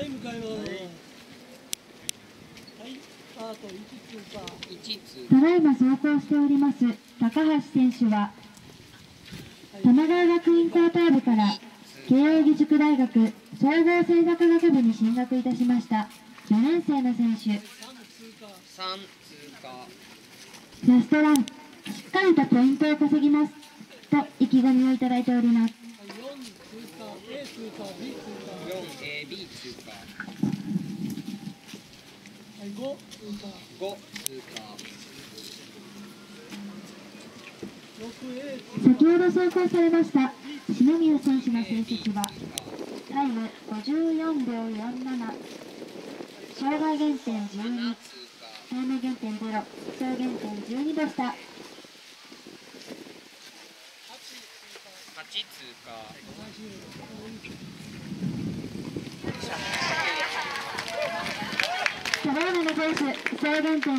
はい向かいます。はい、スタート。1通過。 ただいま走行しております高橋選手は玉川学院高等部から慶應義塾大学総合政策学部に進学いたしました4年生の選手。 3通過。 ラストラン、しっかりとポイントを稼ぎますと意気込みをいただいております。 4通過、A 通過、B 通過。 4A、B 通過。 はい、5通過。 5通過。 6A 通過。 先ほど走行されました篠宮選手の成績はタイム54秒47、障害減点12、タイム減点0、総減点12でした。 8通過。 ただいまのコース総減点